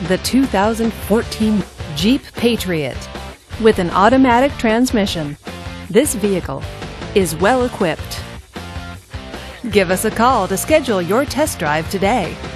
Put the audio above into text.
the 2014 Jeep Patriot. With an automatic transmission, this vehicle is well equipped. Give us a call to schedule your test drive today.